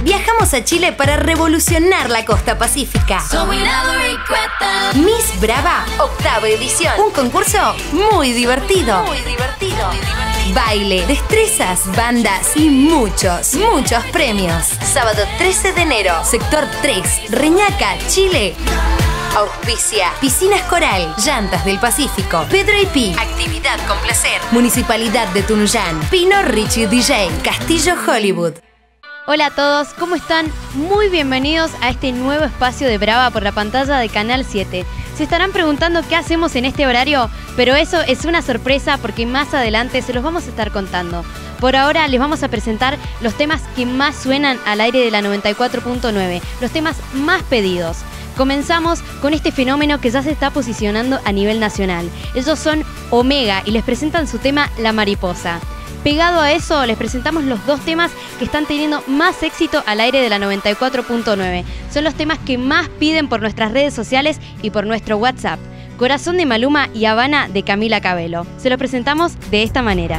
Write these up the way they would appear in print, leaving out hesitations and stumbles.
Viajamos a Chile para revolucionar la costa pacífica. Miss Brava, octava edición. Un concurso muy divertido. Baile, destrezas, bandas y muchos premios. Sábado 13 de enero, sector 3, Reñaca, Chile. Auspicia Piscinas Coral, Llantas del Pacífico, Pedro IP, Actividad con Placer, Municipalidad de Tunuyán, Pino Richie DJ, Castillo Hollywood. Hola a todos, ¿cómo están? Muy bienvenidos a este nuevo espacio de Brava por la pantalla de Canal 7. Se estarán preguntando qué hacemos en este horario, pero eso es una sorpresa porque más adelante se los vamos a estar contando. Por ahora les vamos a presentar los temas que más suenan al aire de la 94.9, los temas más pedidos. Comenzamos con este fenómeno que ya se está posicionando a nivel nacional. Ellos son Omega y les presentan su tema La Mariposa. Pegado a eso, les presentamos los dos temas que están teniendo más éxito al aire de la 94.9. Son los temas que más piden por nuestras redes sociales y por nuestro WhatsApp. Corazón de Maluma y Habana de Camila Cabello. Se los presentamos de esta manera.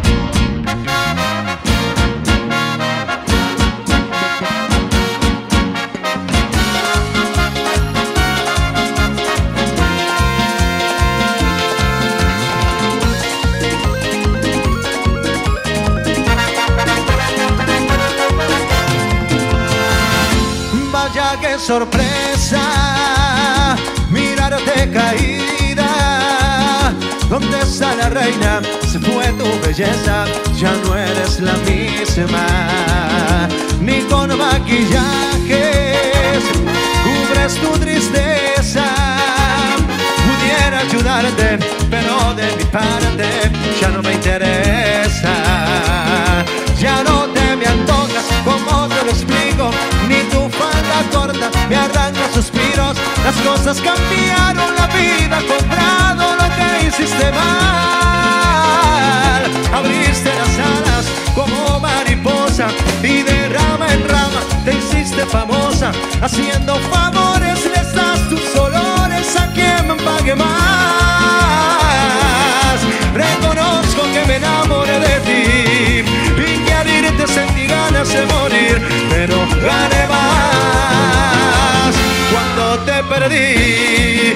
Vaya qué sorpresa, mirarte caída. ¿Dónde está la reina? Se fue tu belleza, ya no eres la misma. Ni con maquillajes cubres tu tristeza. Pudiera ayudarte, pero de mi parte ya no me interesa. Ya no te me antojas, como te lo explico, ni tu falda corta me arranca suspiros. Las cosas cambiaron, la vida ha comprado lo que hiciste mal. Abriste las alas como mariposa y de rama en rama te hiciste famosa. Haciendo favores les das tus olores a quien me pague más. Reconozco que me enamoré de ti y que al irte sentí ganas de morir, pero gané más cuando te perdí.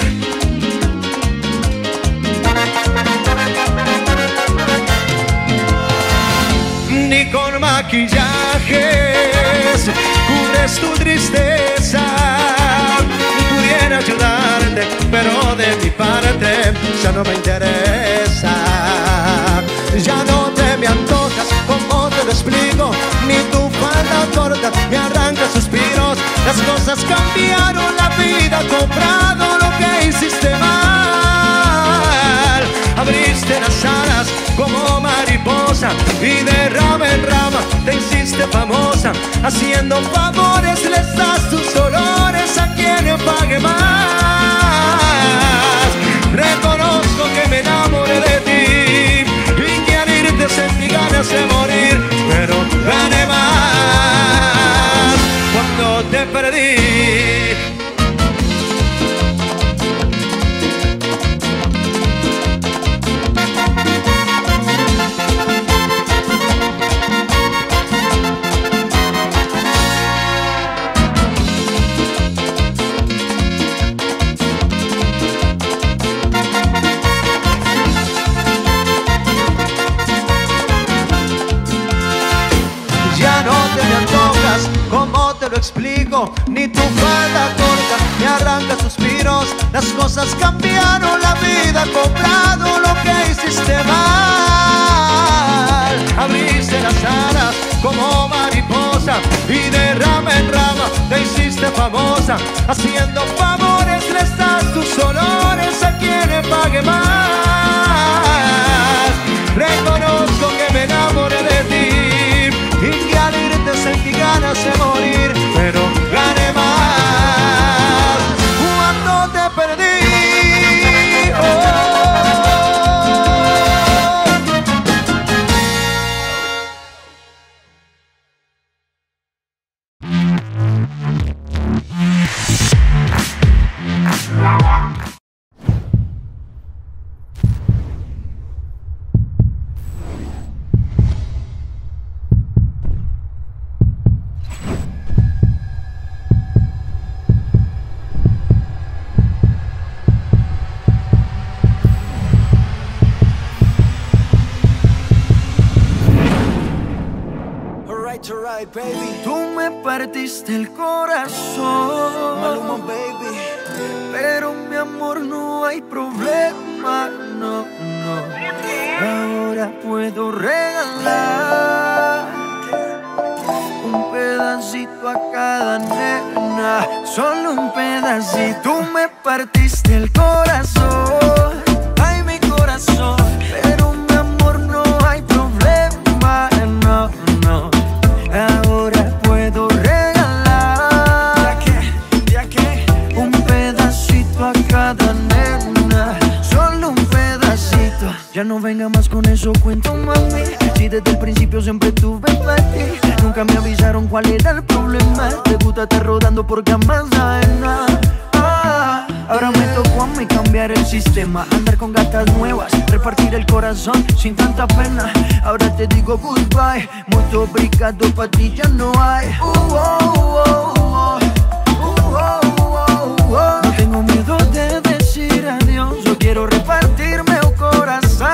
Ni con maquillajes cubres tu tristeza. Pudiera ayudarte, pero de mi parte ya no me interesa. Ya no te me antojas, como te lo explico, ni tu falda corta me arranca suspiros. Las cosas cambiaron, la vida ha comprado lo que hiciste mal. Abriste las alas como mariposa y de rama en rama te hiciste famosa. Haciendo favores les das tus olores a quien pague más. Reconozco que me enamoré de ti y que al irte sentí ganas de morir, pero gané más cuando te perdí. ¿Cómo te lo explico? Ni tu falda corta me arranca suspiros. Las cosas cambiaron, la vida ha comprado lo que hiciste mal. Abriste las alas como mariposa y de rama en rama te hiciste famosa. Haciendo favores les das tus olores a quien pague más. Reconozco que me enamoré de ti y que al irte sentí ganas de morir, pero gané más cuando te perdí. Oh. Goodbye, baby. Tú me partiste el corazón, Maluma, baby. pero mi amor no hay problema, no, no. Ahora puedo regalar un pedacito a cada nena, solo un pedacito. Tú me partiste el corazón, ay mi corazón, pero mi amor no hay problema, no, no. Ahora puedo regalar un pedacito a cada nena, solo un pedacito. Ya no venga más con eso, cuento, mami. Si desde el principio siempre tuve para ti, nunca me avisaron cuál era el problema. Te gusta estar rodando por camas ajenas. Ahora me tocó a mí cambiar el sistema, andar con gatas nuevas, repartir el corazón sin tanta pena. Ahora te digo goodbye, muy obrigado, pa' ti ya no hay. No tengo miedo de decir adiós, yo quiero repartirme el corazón.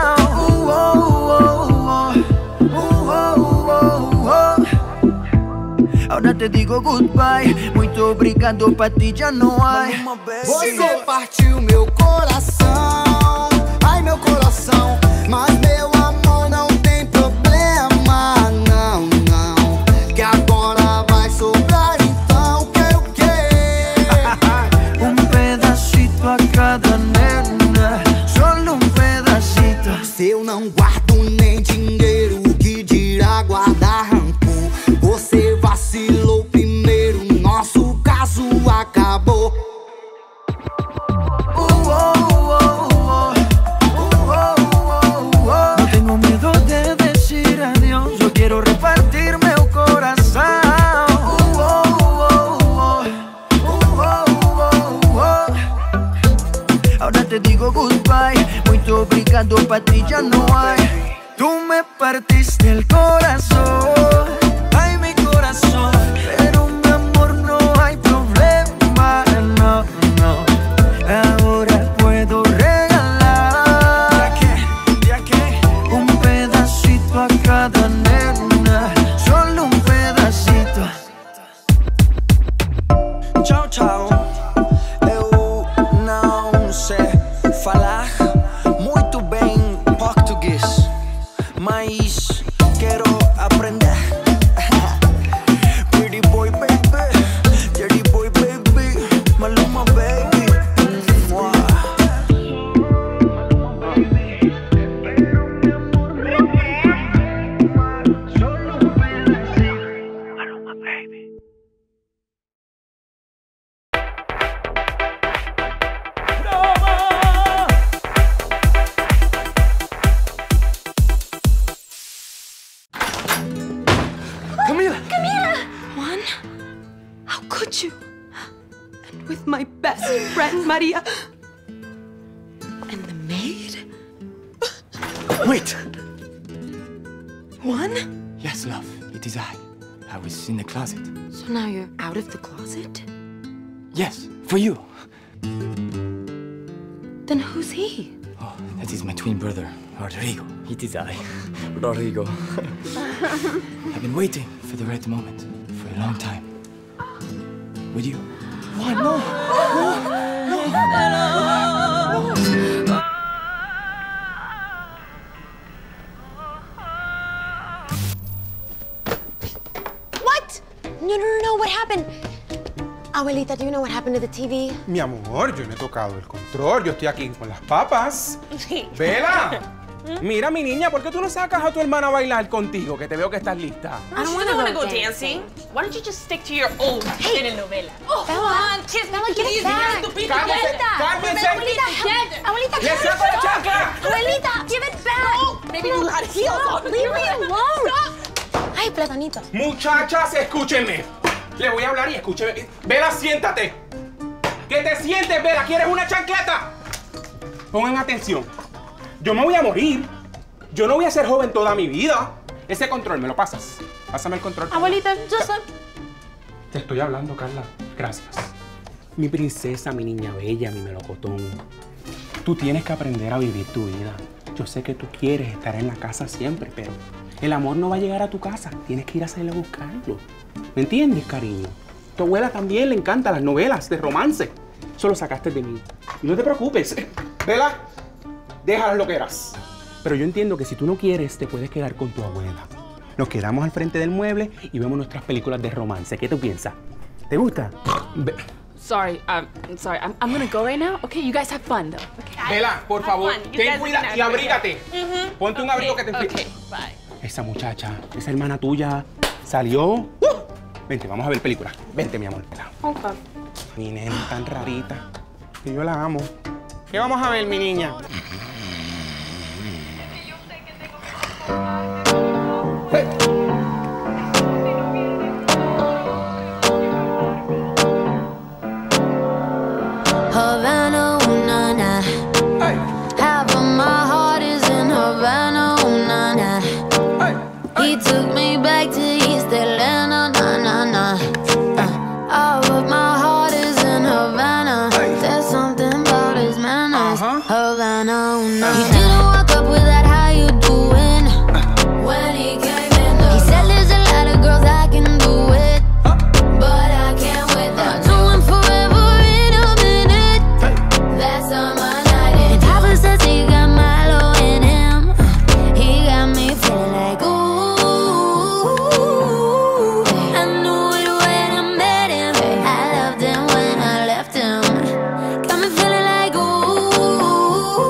Ahora te digo goodbye, muito obrigado, pa' ti já não há. Você partiu meu coração, ai meu coração. Mas meu amor não tem problema, não, não. Que agora vai sobrar, então quero o quê? Pedacito a cada nena, solo pedacito. Se eu não guardo nem dinheiro, que dirá guardar rancor? Você vacilou primeiro, nosso caso acabou. No tengo miedo de decir adiós, yo quiero repartirme el corazón. Ahora te digo goodbye, muito obrigado, pa' ti ya no hay. Tú me partiste el corazón, ay mi corazón, pero mi amor no hay problema, no, no. Ahora puedo regalar un pedacito a cada nena, solo un pedacito. Tchau, tchau. Eu não sei falar muito bem português, mas quero aprender. Pretty boy, baby, dirty boy, baby, Maluma, baby. Juan, how could you? And with my best friend, Maria. And the maid? Wait! Juan? Yes, love, it is I. I was in the closet. So now you're out of the closet? Yes, for you. Then who's he? Oh, that is my twin brother, Rodrigo. It is I, Rodrigo. I've been waiting for the right moment for a long time. With you. What? No! What? No, what happened? Abuelita, do you know what happened to the TV? Mi amor, yo no he tocado el control. Yo estoy aquí con las papas. ¡Vela! Mira, mi niña, ¿por qué tú no sacas a tu hermana a bailar contigo? Que te veo que estás lista. I don't want to go dancing. Why don't you just stick to your own telenovela? Oh, Bella, Bella, get it back. ¡Cálmese! ¡Cálmese! Abuelita, ¡Le saco la chancla! Abuelita, give it back. Maybe you had heels on. Leave me alone. Ay, platanito. Muchachas, escúchenme. Le voy a hablar y escúcheme. Vela, siéntate. ¿Qué te sientes, Vela? ¿Quieres una chancleta? Pongan atención. Yo me voy a morir. Yo no voy a ser joven toda mi vida. Ese control, ¿me lo pasas? Pásame el control. Abuelita, just Te estoy hablando, Carla. Gracias. Mi princesa, mi niña bella, mi melocotón. Tú tienes que aprender a vivir tu vida. Yo sé que tú quieres estar en la casa siempre, pero El amor no va a llegar a tu casa. Tienes que ir a salir a buscarlo. ¿Me entiendes, cariño? A tu abuela también le encantan las novelas de romance. Eso lo sacaste de mí. Y no te preocupes. Vela, déjalas lo que eras. Pero yo entiendo que si tú no quieres, te puedes quedar con tu abuela. Nos quedamos al frente del mueble y vemos nuestras películas de romance. ¿Qué tú piensas? ¿Te gusta? Sorry, I'm gonna go right now. Okay, you guys have fun though. Okay. Vela, por favor, ten cuidado y abrígate. Ponte un abrigo que te enfríe. Okay, bye. Esa muchacha, esa hermana tuya, salió. Vente, vamos a ver película. Vente, mi amor. Okay. Mi nena tan rarita, que yo la amo. ¿Qué vamos a ver, mi niña? Havana, ooh, na, na. Half of my heart is in Havana, ooh, na, na. He took me back to East Atlanta, na, na, na. All of my heart is in Havana. There's something about his manners. Havana, ooh, na, na. He didn't walk up with that, how you doing? When he came in, he said there's a lot of girls I can do it, but I can't with them. Doing forever in a minute. That's on my night. And Papa says he got Milo in him. He got me feeling like ooh. I knew it when I met him. I loved him when I left him. Got me feeling like ooh.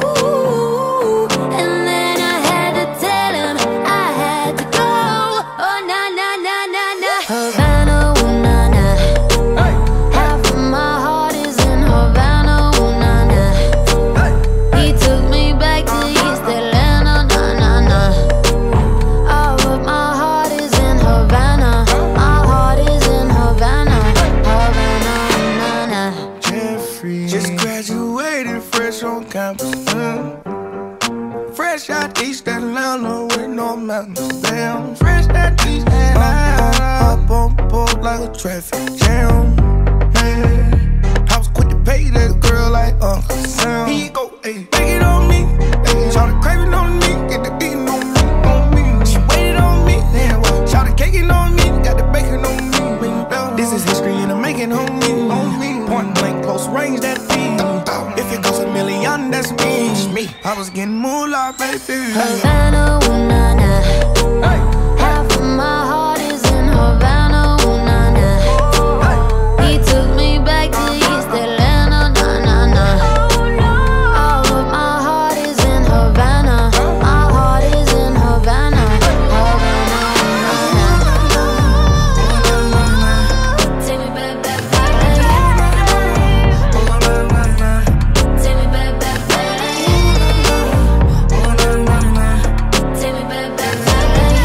And then I had to tell him I had to go. Oh na na na na na. Havana, ooh na na. Half of my heart is in Havana, ooh na na. He took me back to East Atlanta, na na na. All of my heart is in Havana. My heart is in Havana, Havana, na na. Jeffrey just graduated fresh on campus. Fresh out East Atlanta with no mountains. Damn, fresh out East Atlanta. Up on board like a traffic jam. Man, I was quick to pay that girl like Uncle Sam. Here you go, ayy, take it on me. Shout the craving on me, get the beating on me. She waited on me, yeah. Shout the caking on me, got the bacon on me. This is history and I'm making on me. Point blank, close range, that feed. If it goes a million, that's me. I was getting moolah, baby. Havana, ooh na na. Half of my heart is in Havana, ooh na na. He took me back to East Atlanta, na na na. All of my heart is in Havana. My heart is in Havana, Havana, na na. Take me back, back, back. Take me back, back, back. Take me back, back, back.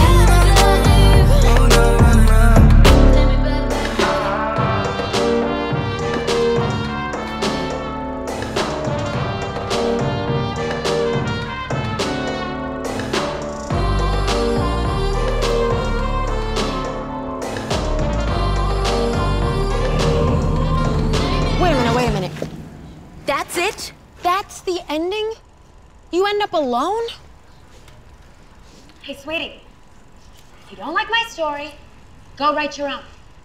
Wait a minute. That's it? That's the ending? You end up alone? Hey, sweetie, if you don't like my story, go write your own.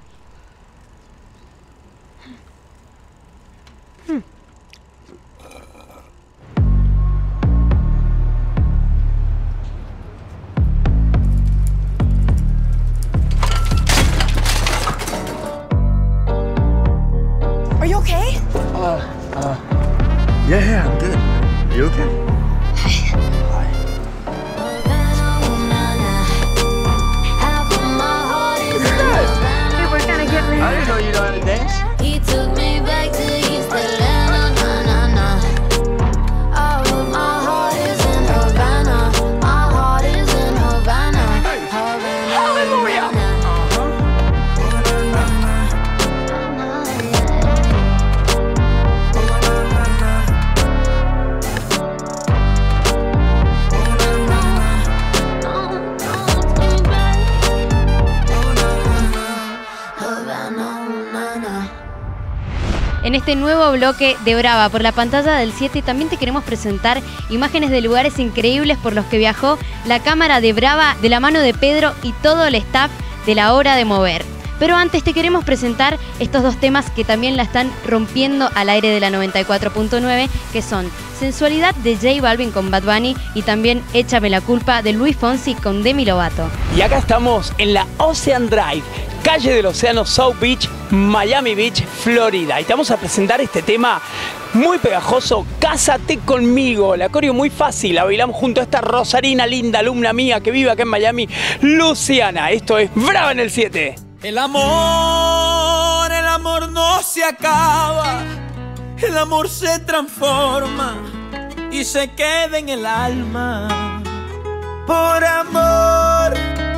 Are you okay? Yeah, I'm good. Are you okay? Hey, we're gonna get married. I didn't know you know how to dance. He took me back to East Atlanta, na na na. All of my heart is in Havana. My heart is in Havana, Havana. Hallelujah. este nuevo bloque de Brava por la pantalla del 7. También te queremos presentar imágenes de lugares increíbles por los que viajó la cámara de Brava de la mano de Pedro y todo el staff de La Hora de Mover. Pero antes te queremos presentar estos dos temas que también la están rompiendo al aire de la 94.9, que son Sensualidad de J Balvin con Bad Bunny y también Échame la culpa de Luis Fonsi con Demi Lovato. Y acá estamos en la Ocean Drive, calle del Océano, South Beach, Miami Beach, Florida. Y te vamos a presentar este tema muy pegajoso, Cásate conmigo. La coreo muy fácil, la bailamos junto a esta rosarina linda, alumna mía que vive acá en Miami, Luciana. Esto es Brava en el 7. El amor no se acaba, el amor se transforma y se queda en el alma. Por amor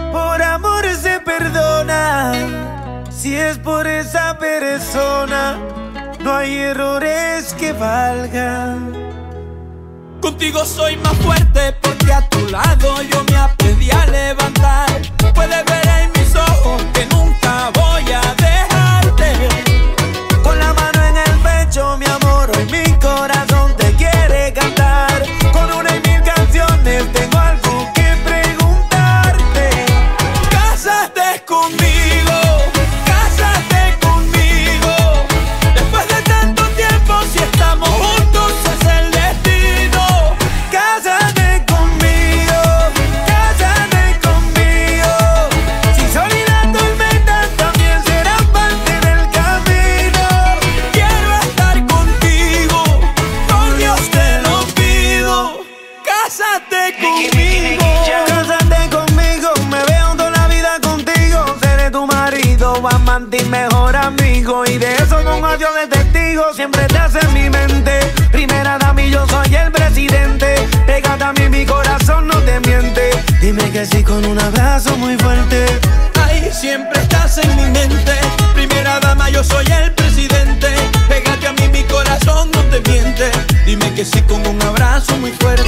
se perdona, si es por esa persona, no hay errores que valgan. Contigo soy más fuerte porque a tu lado yo me aprendí a levantar. Puedes ver en mis ojos que nunca voy a dejarte. Con la mano en el pecho, mi amor, hoy mi corazón te quiere cantar. Con una y mil canciones tengo algo que preguntarte. Cásate conmigo, cásate conmigo. Después de tanto tiempo, si estamos juntos es el destino. Cásate conmigo, cásate conmigo. Si sol y la tormenta también serán parte del camino. Quiero estar contigo, por Dios te lo pido. Cásate conmigo, cásate conmigo. Me veo toda la vida contigo. Seré tu marido, amante y mejor amigo. Y de eso con un adiós de testigo siempre te hace en mi mente. Primera dama y yo soy el presidente. Pégate a mí, mi corazón no te miente. Dime que sí con un abrazo muy fuerte. Ay, siempre estás en mi mente. Primera dama, yo soy el presidente. Pégate a mí, mi corazón no te miente. Dime que sí con un abrazo muy fuerte.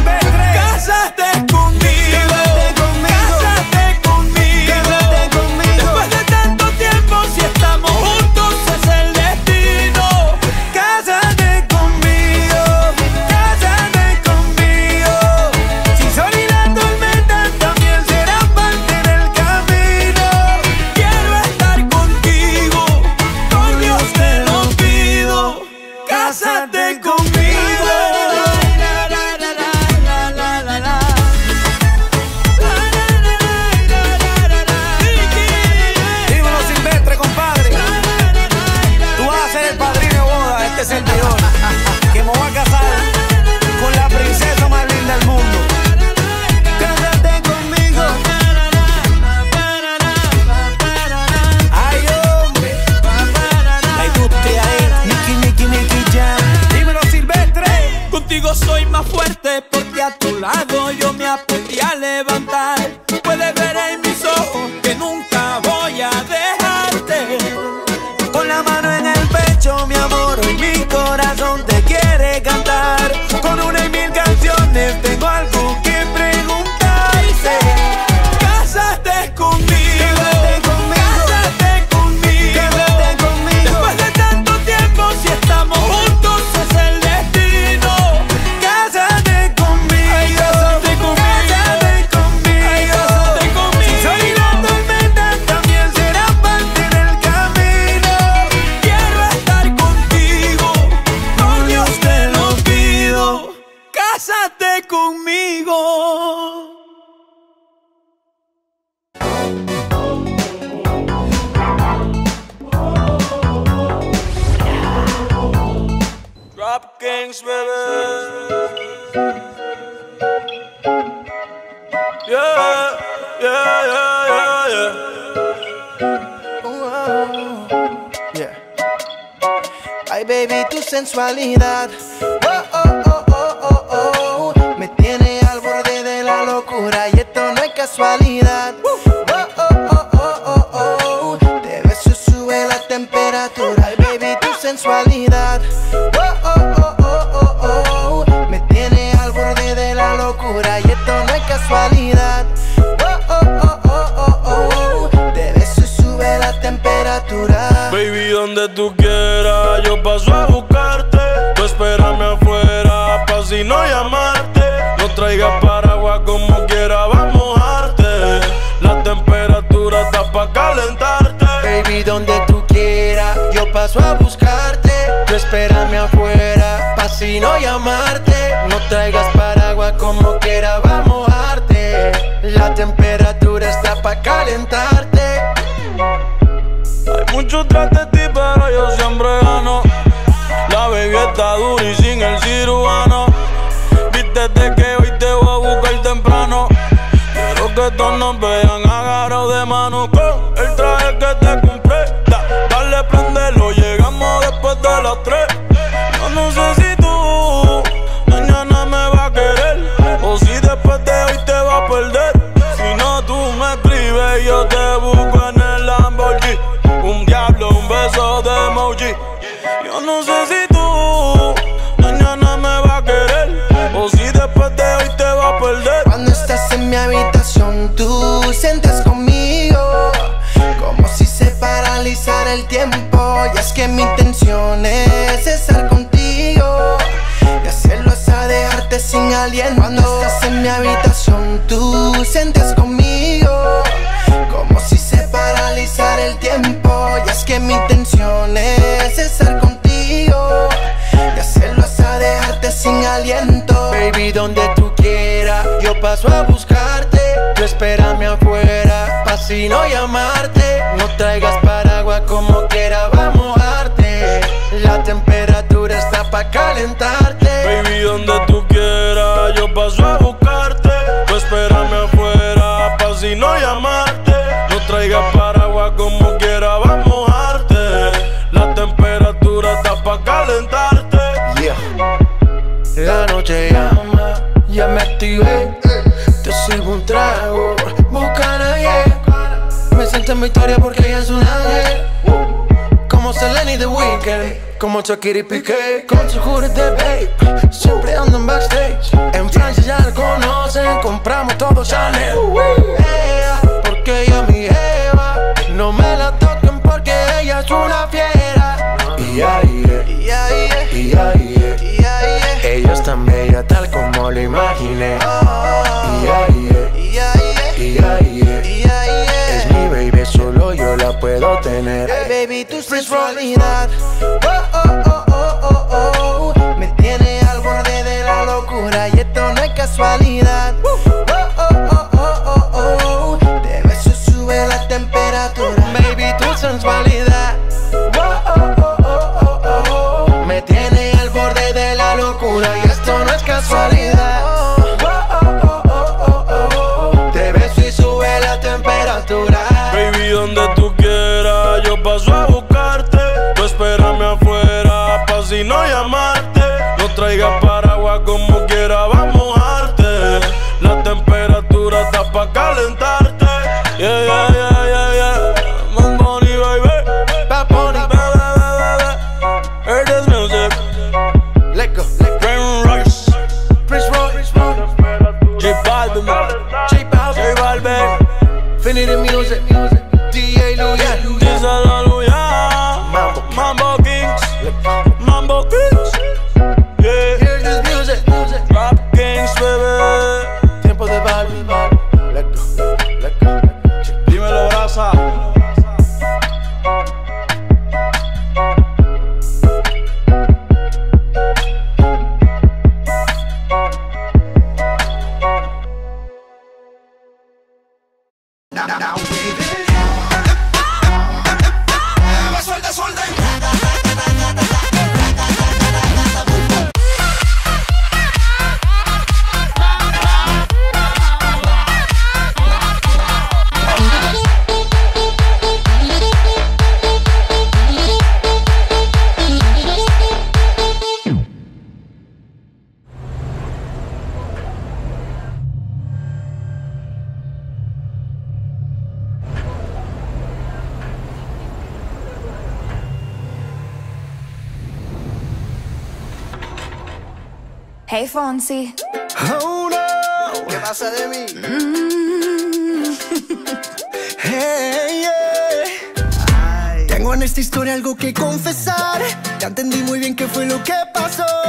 Cásate conmigo, cásate conmigo. Después de tanto tiempo, si estamos juntos es el destino. Cásate conmigo, cásate conmigo. Si sol y la tormenta también serán parte del camino. Quiero estar contigo, por Dios te lo pido. Cásate conmigo. Dímelo Silvestre, compadre. Tú vas a ser el padrino de boda, este es el mayor. Que me voy a casar con la princesa más linda del mundo. Cásate conmigo. Ay, hombre. La industria es Nicky Jam. Dímelo Silvestre. Contigo soy más fuerte porque a tu lado yo me aprendí a levantar. Puedes ver en mis ojos que nunca voy a dejarte. Con la mano en el pecho, mi amor, hoy mi corazón te quiere cantar. Con una y mil canciones tengo algo que preguntarte. Cásate conmigo, cásate conmigo. Después de tanto tiempo, si estamos juntos es el destino. Cásate conmigo, cásate conmigo. Si sol y la tormenta también serán parte del camino. Quiero estar contigo, por Dios te lo pido. Cásate conmigo. Drop Kings, baby. Yeah, yeah, yeah, yeah, yeah. Ay, baby, tu sensualidad. Oh, oh, oh, oh, oh, oh. Me tiene al borde de la locura y esto no es casualidad. Oh, oh, oh, oh, oh, oh. Te beso y sube la temperatura. Ay, baby, tu sensualidad. Oh, oh, oh, oh, oh, oh. Me tiene al borde de la locura y esto no es casualidad. Oh, oh, oh, oh, oh, oh. Te beso y sube la temperatura. Baby, donde tú quieras, yo paso si no llamarte. No traigas paraguas como quiera, va a mojarte. La temperatura está pa' calentarte. Baby, donde tú quieras, yo paso a buscarte. Tú espérame afuera, pa' si no llamarte. No traigas paraguas como quiera, va a mojarte. La temperatura está pa' calentarte. Hay mucho tras de ti, pero yo siempre gano. La baby está dura y sin el cirujano. Vístete que hoy te voy a buscar temprano. Quiero que todos nos vean agarrados de mano. Con el traje que te compré, dale, prendelo, llegamos después de las 3. Yo no sé si tú mañana me vas a querer, o si después de hoy te vas a perder. Si no, tú me escribes y yo te busco en el Lamborghini. Un diablo, un beso de emoji. Yo no sé si tú mañana me vas a querer, o si después de hoy te vas a perder. Cuando estás en mi habitación, tú sientes conmigo como si se paralizara el tiempo. Y es que mi intención es estar contigo y hacerlo hasta dejarte sin aliento. Cuando estás en mi habitación, tú sientes conmigo como si se paralizara el tiempo. Y es que mi intención es estar contigo y hacerlo hasta dejarte sin aliento. Baby, donde tú quieras, yo paso a buscarte. Tú espérame afuera, pa' si no llamarte. No traigas paraguas como quiera, va a mojarte. La temperatura está pa' calentarte. Baby, donde tú quieras, yo paso a buscarte. Tú espérame afuera, pa' si no llamarte. No traigas paraguas como quiera, va a mojarte. La temperatura está pa' calentarte. Yeah. La noche llama, ya me activé. Te sirvo un trago, Bucana, me siento en victoria porque ella es un ángel. Como Selena y The Weeknd, como Shakira y Piqué. Con su de babe, siempre ando en backstage. En Francia ya la conocen, compramos todo Chanel. Porque ella es mi jeva, no me la toquen porque ella es una fiera. Ella es tan bella tal como lo imaginé. Es mi baby, solo yo la puedo tener. Hey baby, tu sensualidad, me tiene al borde de la locura y esto no es casualidad. De beso sube la temperatura. Baby, tu sensualidad me tiene al borde de la locura y esto no es casualidad. Te beso y sube la temperatura. Baby, donde tú quieras, yo paso a buscarte. Tú espérame afuera, pa' si no llamarte. No traigas paraguas como quiera, va a mojarte. La temperatura está pa' calentarte. Yeah, yeah, yeah, yeah, yeah. Bad Bunny, baby. Bad Bunny, hear this music. let go. Rain Royce, Prince Royce, J Balvin, J Balvin, Infinity Music, DJ Luyan, Dice la Luya, Mambo Kings, Mambo Kings. Yeah, hear this music, Rap Kings, baby. tiempo de Balvin, let go. Dímelo, brasa. Hey, Fonsi. Oh no, ¿qué pasa de mí? Hey, yeah. Tengo en esta historia algo que confesar. Ya entendí muy bien qué fue lo que pasó. Ya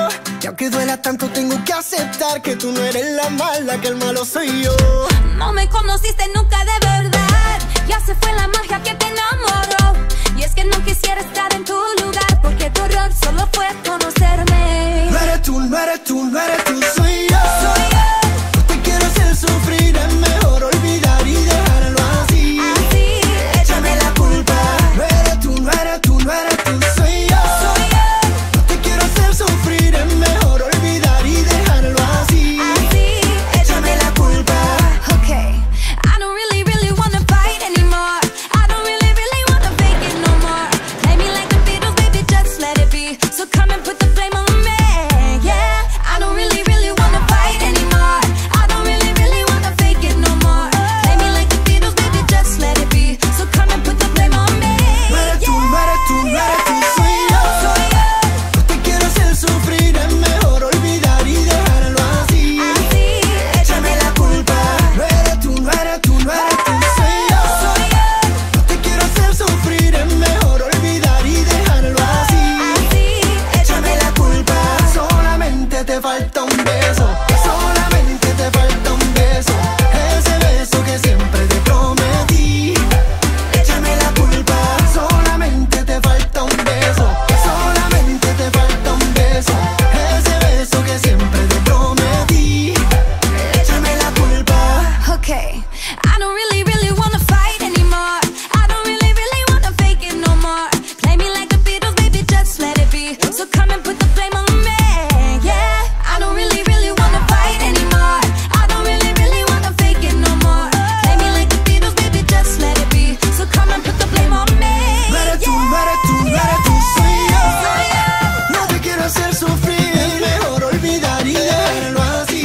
aunque duela tanto tengo que aceptar que tú no eres la mala, que el malo soy yo. No me conociste nunca de verdad, ya se fue la magia que te enamoró. Y es que no quisiera estar en tu lugar, porque tu error solo fue conocerme. No eres tú, no eres tú, no eres tú, soy yo. Soy yo. No te quiero hacer sufrir, es mejor olvidar y dejarlo así. Así, échame la culpa. No eres tú, no eres tú, no eres tú, soy yo. Soy yo. No te quiero hacer sufrir, es mejor olvidar y dejarlo así. Así, échame la culpa. Okay, I don't really, really wanna fight anymore. I don't really, really wanna fake it no more. Play me like the Beatles, baby, just let it be. So come and put the blame on me, yeah. I don't really, really wanna fight anymore. I don't really, really wanna fake it no more. Play me like the Beatles, baby, just let it be. So come and put the blame on me, no eres tú, no eres tú, no eres tú, soy yo. Soy yo. No te quiero hacer sufrir, es mejor olvidar y dejarlo así. Así, échame la culpa. No eres tú, no eres tú, no eres tú, soy yo. Soy yo. No te quiero hacer sufrir, es mejor olvidar y dejarlo así. Así, échame la culpa. Solamente te falta un beso. Solamente te falta un beso. Ese beso que siempre te prometí. Échame la culpa. Solamente te falta un beso. Solamente te falta un beso. Ese beso que siempre te prometí. Échame la culpa. Okay, I don't really, really wanna fight anymore. I don't really, really wanna fake it no more. Play me like the Beatles, baby, just let it be. So come and put the blame on me, yeah. I don't really, really wanna fight anymore. I don't really, really wanna fake it no more. Play me like the Beatles, baby, just let it be. So come and put the blame on me, No eres tú, yeah. no eres tú, no eres tú, soy yo. Soy yo. No te quiero hacer sufrir, es mejor olvidar y dejarlo así.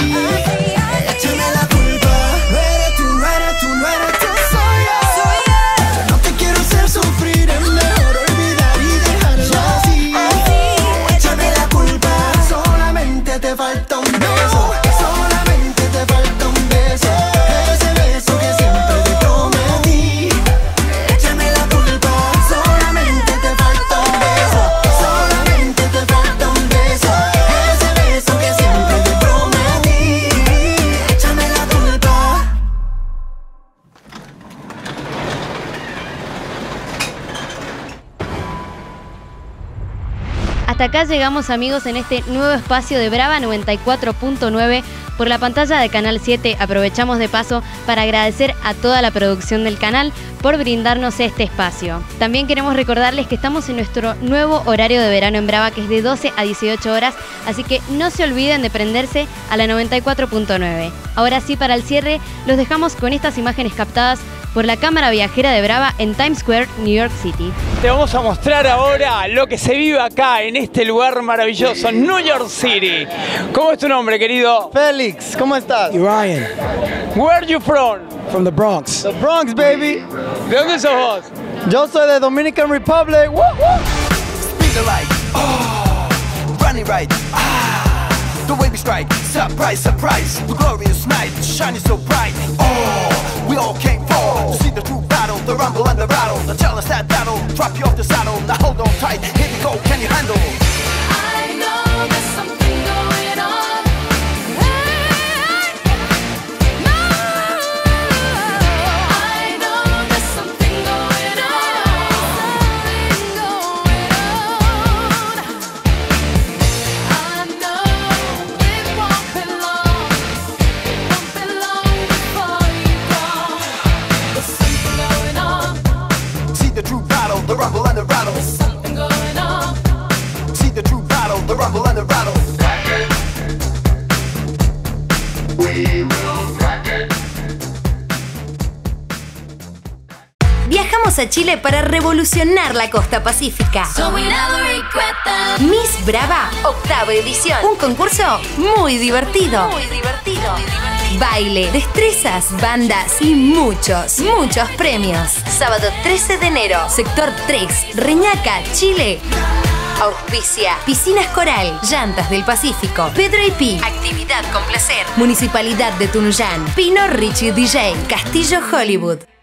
Échame la culpa. No eres tú, no eres tú, no eres tú, soy yo. Soy yo. No te quiero hacer sufrir, es mejor olvidar y dejarlo así. Échame la culpa. Solamente te falta un beso. Solamente te falta un beso. Ese beso que siempre te prometí. Échame la culpa. Solamente te falta un beso. Solamente te falta un beso. Ese beso que siempre te prometí. Échame la culpa. Hasta acá llegamos, amigos, en este nuevo espacio de Brava 94.9 por la pantalla de Canal 7. Aprovechamos de paso para agradecer a toda la producción del canal por brindarnos este espacio. También queremos recordarles que estamos en nuestro nuevo horario de verano en Brava, que es de 12 a 18 horas, así que no se olviden de prenderse a la 94.9. Ahora sí, para el cierre, los dejamos con estas imágenes captadas por la cámara viajera de Brava en Times Square, New York City. Te vamos a mostrar ahora lo que se vive acá, en este lugar maravilloso, New York City. ¿Cómo es tu nombre, querido? Félix, ¿cómo estás? Ryan. Where are you from? From the Bronx. The Bronx, baby. ¿De dónde sos vos? Yo soy de Dominican Republic. Woo, woo. Spin the light, oh, running right, the way we strike, surprise, surprise, the glorious night, shining so bright, oh, we all came for to see the true battle, the rumble and the rattle, the tell us that battle, drop you off the saddle, now hold on tight, here we go, can you handle? I know there's something going on. I know there's something going on. I know it won't be long. Before you go. There's something going on. See the true battle, the rumble and the rattle. There's something going on. See the true battle, the rumble and the rattle. We will crack it. Viajamos a Chile para revolucionar la costa pacífica. So we never regret that. Miss Brava, octava edición. Un concurso muy divertido. Baile, destrezas, bandas y muchos, muchos premios. Sábado 13 de enero, sector 3, Reñaca, Chile. Auspicia Piscinas Coral, Llantas del Pacífico, Pedro IP, Actividad con Placer, Municipalidad de Tunuyán, Pino Richie DJ, Castillo Hollywood.